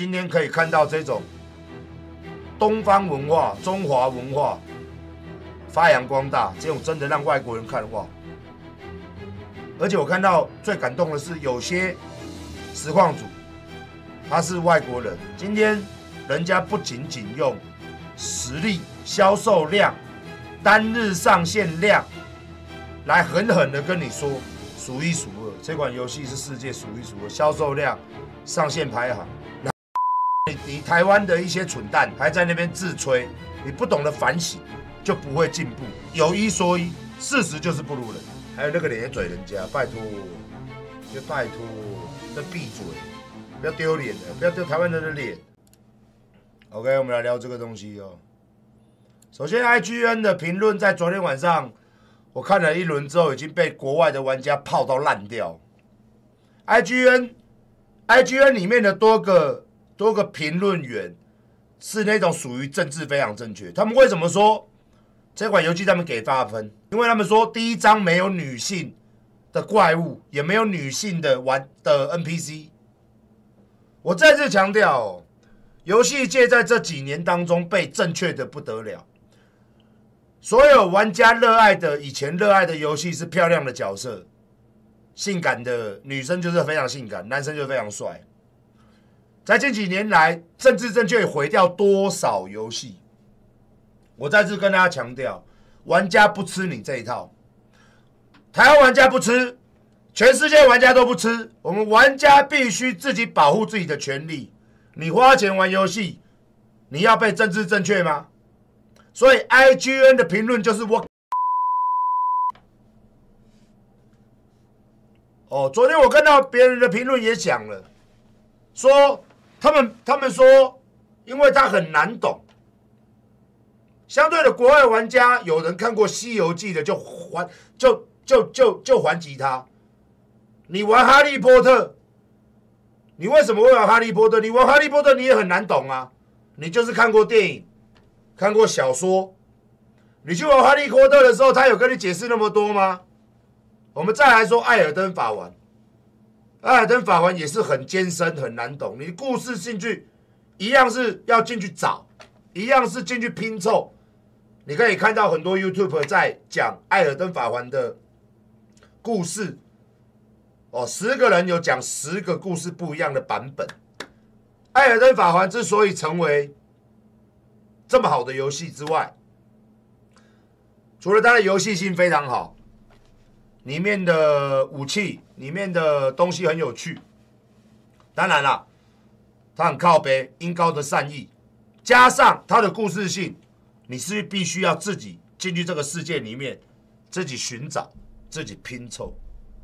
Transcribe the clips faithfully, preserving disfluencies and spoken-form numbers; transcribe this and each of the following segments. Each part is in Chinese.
今天可以看到这种东方文化、中华文化发扬光大，这种真的让外国人看哇！而且我看到最感动的是，有些实况组他是外国人，今天人家不仅仅用实力、销售量、单日上线量来狠狠的跟你说数一数二，这款游戏是世界数一数二，销售量、上线排行。你你台湾的一些蠢蛋还在那边自吹，你不懂得反省，就不会进步。有一说一，事实就是不如人。还有那个脸也嘴人家，拜托，就拜托，就闭嘴，不要丢脸了，不要丢台湾人的脸。OK， 我们来聊这个东西哦。首先 ，I G N 的评论在昨天晚上我看了一轮之后，已经被国外的玩家泡到烂掉。I G N，I G N 里面的多个多个评论员是那种属于政治非常正确。他们为什么说这款游戏他们给八分？因为他们说第一章没有女性的怪物，也没有女性的玩的 N P C。我再次强调哦，游戏界在这几年当中被正确的不得了。所有玩家热爱的以前热爱的游戏是漂亮的角色，性感的女生就是非常性感，男生就非常帅。在近几年来，政治正确毁掉多少游戏？我再次跟大家强调，玩家不吃你这一套，台湾玩家不吃，全世界玩家都不吃。我们玩家必须自己保护自己的权利。你花钱玩游戏，你要被政治正确吗？所以 I G N 的评论就是我。哦，昨天我看到别人的评论也讲了，说他们他们说，因为它很难懂。相对的，国外玩家有人看过《西游记》的就还就就就就还击他。你玩《哈利波特》，你为什么会玩《哈利波特》？你玩《哈利波特》你也很难懂啊，你就是看过电影。看过小说，你去玩《哈利波特》的时候，他有跟你解释那么多吗？我们再来说《艾尔登法环》，《艾尔登法环》也是很艰深、很难懂。你故事进去，一样是要进去找，一样是进去拼凑。你可以看到很多 YouTuber 在讲《艾尔登法环》的故事，哦，十个人有讲十个故事不一样的版本。《艾尔登法环》之所以成为这么好的游戏之外，除了它的游戏性非常好，里面的武器、里面的东西很有趣，当然啦，它很靠北，因高的善意，加上它的故事性，你是必须要自己进去这个世界里面，自己寻找、自己拼凑。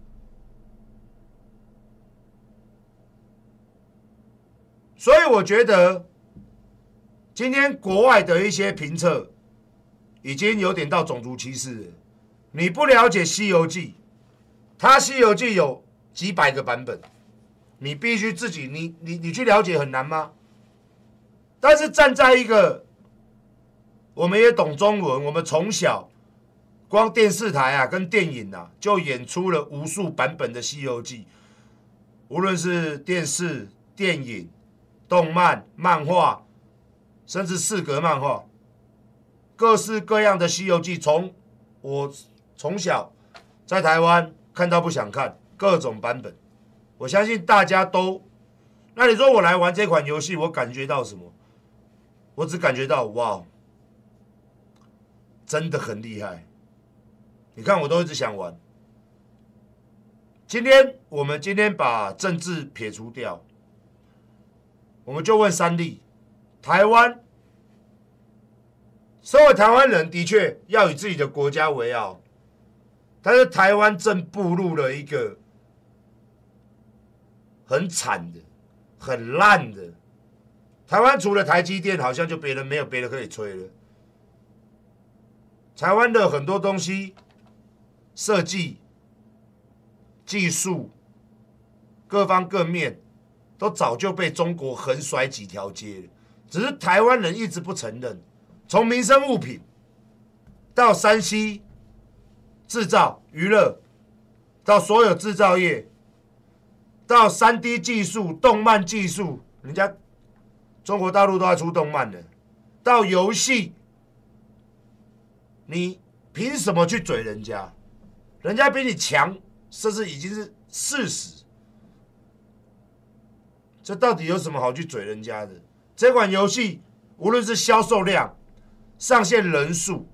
所以我觉得今天国外的一些评测已经有点到种族歧视了。你不了解《西游记》，它《西游记》有几百个版本，你必须自己，你你你去了解很难吗？但是站在一个，我们也懂中文，我们从小光电视台啊跟电影啊就演出了无数版本的《西游记》，无论是电视、电影、动漫、漫画。甚至四格漫画，各式各样的《西游记》，从我从小在台湾看到不想看，各种版本，我相信大家都。那你说我来玩这款游戏，我感觉到什么？我只感觉到哇，真的很厉害。你看，我都一直想玩。今天我们今天把政治撇除掉，我们就问三立。台湾，身为台湾人，的确要以自己的国家为傲，但是台湾正步入了一个很惨的、很烂的。台湾除了台积电，好像就别人没有别的可以吹了。台湾的很多东西，设计、技术，各方各面，都早就被中国横甩几条街了。只是台湾人一直不承认，从民生物品到三 C 制造、娱乐，到所有制造业，到三 D 技术、动漫技术，人家中国大陆都在出动漫了，到游戏，你凭什么去嘴人家？人家比你强，这是已经是事实。这到底有什么好去嘴人家的？这款游戏无论是销售量、上线人数，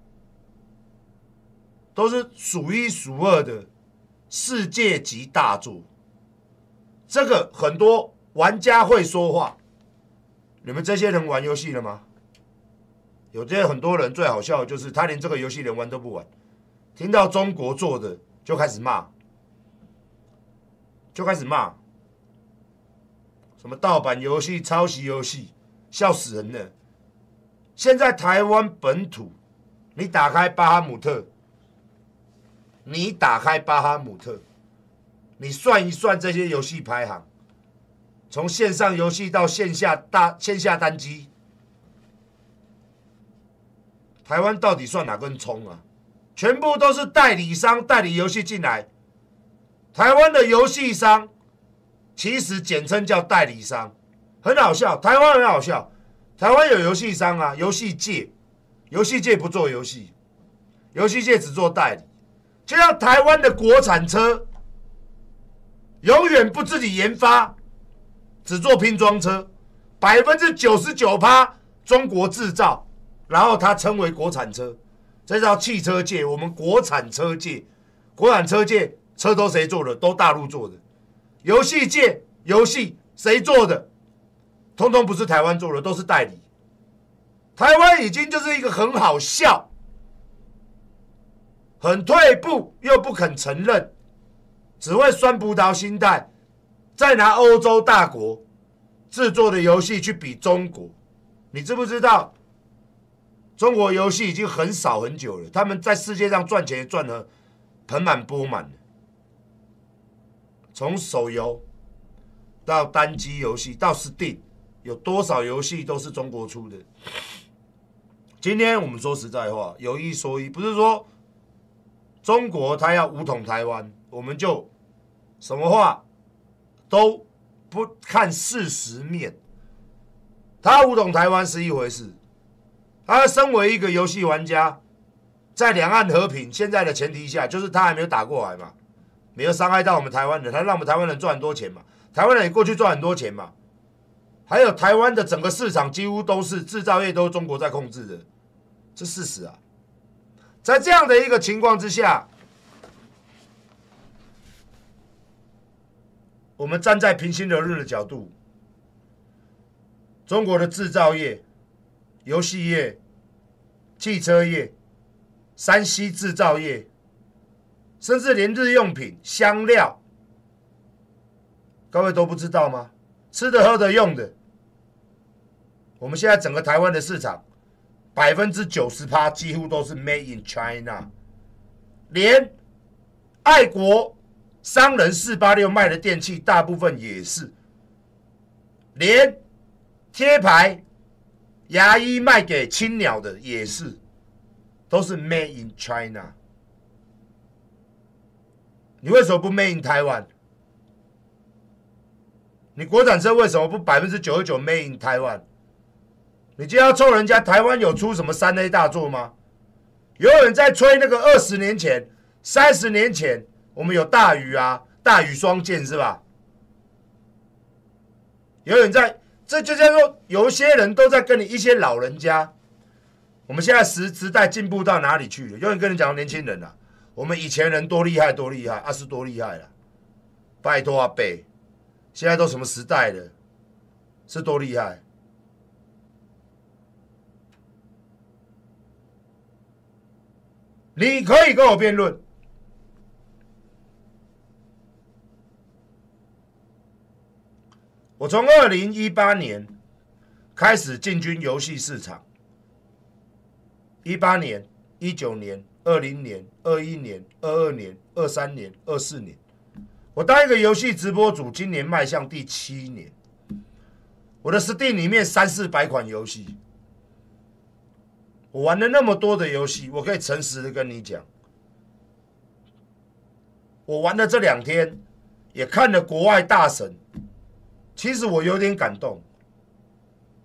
都是数一数二的世界级大作。这个很多玩家会说话，你们这些人玩游戏了吗？有些很多人最好笑的就是他连这个游戏连玩都不玩，听到中国做的就开始骂，就开始骂，什么盗版游戏、抄袭游戏，笑死人了。现在台湾本土，你打开巴哈姆特，你打开巴哈姆特，你算一算这些游戏排行，从线上游戏到线下大线下单机，台湾到底算哪根葱啊？全部都是代理商代理游戏进来。台湾的游戏商其实简称叫代理商，很好笑。台湾很好笑，台湾有游戏商啊，游戏界，游戏界不做游戏，游戏界只做代理。就像台湾的国产车，永远不自己研发，只做拼装车，百分之九十九趴中国制造，然后它称为国产车。这叫汽车界，我们国产车界，国产车界车都谁做的？都大陆做的。游戏界游戏谁做的？通通不是台湾做的，都是代理。台湾已经就是一个很好笑，很退步又不肯承认，只会酸葡萄心态，再拿欧洲大国制作的游戏去比中国。你知不知道？中国游戏已经很少很久了，他们在世界上赚钱也赚得盆满钵满了。从手游到单机游戏到 Steam， 有多少游戏都是中国出的？今天我们说实在话，有一说一，不是说中国他要武统台湾，我们就什么话都不看事实面。他武统台湾是一回事。他身为一个游戏玩家，在两岸和平现在的前提下，就是他还没有打过来嘛，没有伤害到我们台湾人，他让我们台湾人赚很多钱嘛，台湾人也过去赚很多钱嘛，还有台湾的整个市场几乎都是制造业都是中国在控制的，这事实啊。在这样的一个情况之下，我们站在平心而论的角度，中国的制造业、游戏业、汽车业、三 C 制造业，甚至连日用品、香料，各位都不知道吗？吃的、喝的、用的，我们现在整个台湾的市场，百分之九十趴几乎都是 Made in China， 连爱国商人四八六卖的电器，大部分也是，连贴牌。牙医卖给青鸟的也是，都是 Made in China。你为什么不 Made in 台湾？你国产车为什么不百分之九十九 Made in 台湾？你就要凑人家台湾有出什么三 A 大作吗？有人在吹那个二十年前、三十年前，我们有大禹啊，大禹双剑是吧？有人在。这就叫做有一些人都在跟你一些老人家，我们现在时时代进步到哪里去了？有人跟你讲年轻人啊，我们以前人多厉害多厉害，啊是多厉害了，拜托阿伯，现在都什么时代了，是多厉害？你可以跟我辩论。我从二零一八年开始进军游戏市场，一八年、一九年、二零年、二一年、二二年、二三年、二四年，我当一个游戏直播主，今年迈向第七年。我的 Steam 里面三四百款游戏，我玩了那么多的游戏，我可以诚实的跟你讲，我玩的这两天也看了国外大神。其实我有点感动，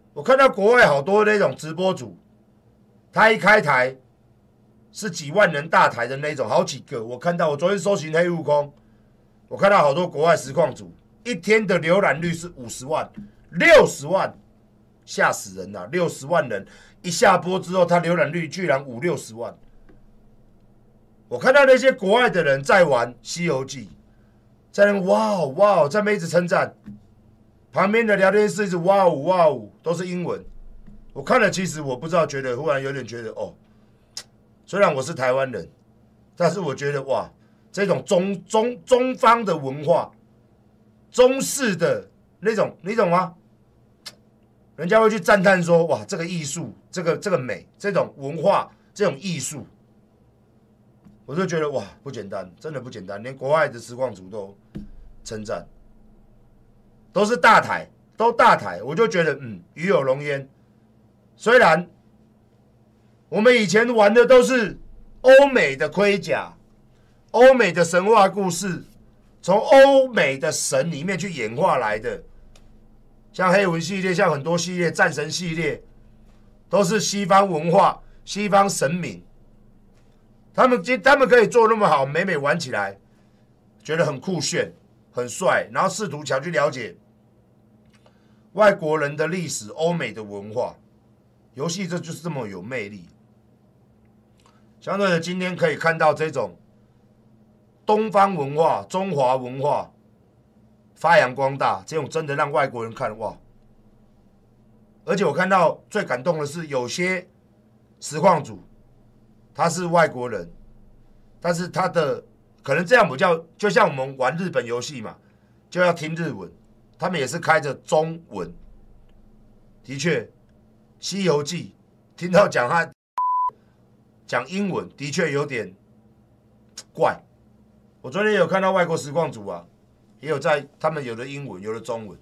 我看到国外好多那种直播主，他一开台是几万人大台的那种，好几个。我看到我昨天搜寻黑悟空，我看到好多国外实况主，一天的浏览率是五十万、六十万，吓死人了！六十万人一下播之后，他浏览率居然五六十万。我看到那些国外的人在玩《西游记》，在那哇哦哇哦，在那边一直称赞。旁边的聊天室一直哇哦哇哦，都是英文。我看了，其实我不知道，觉得忽然有点觉得哦，虽然我是台湾人，但是我觉得哇，这种中中中方的文化，中式的那种，你懂吗？人家会去赞叹说，哇，这个艺术，这个这个美，这种文化，这种艺术，我就觉得哇，不简单，真的不简单，连国外的实况主都称赞。都是大台，都大台，我就觉得嗯，与有荣焉。虽然我们以前玩的都是欧美的盔甲、欧美的神话故事，从欧美的神里面去演化来的，像黑魂系列，像很多系列、战神系列，都是西方文化、西方神明。他们他们可以做那么好，美美玩起来，觉得很酷炫。很帅，然后试图想去了解外国人的历史、欧美的文化，游戏这就是这么有魅力。相对的，今天可以看到这种东方文化、中华文化发扬光大，这种真的让外国人看哇！而且我看到最感动的是，有些实况主他是外国人，但是他的可能这样比较，就像我们玩日本游戏嘛，就要听日文，他们也是开着中文。的确，《西游记》听到讲他讲英文，的确有点怪。我昨天也有看到外国实况组啊，也有在他们有的英文，有的中文。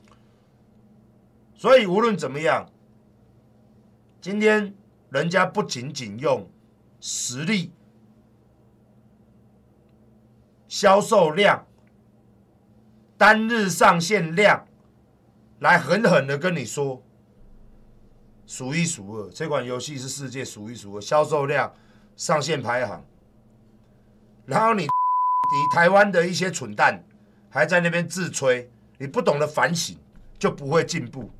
所以无论怎么样，今天人家不仅仅用实力、销售量、单日上线量来狠狠的跟你说，数一数二，这款游戏是世界数一数二，销售量、上线排行。然后你你台湾的一些蠢蛋还在那边自吹，你不懂得反省，就不会进步。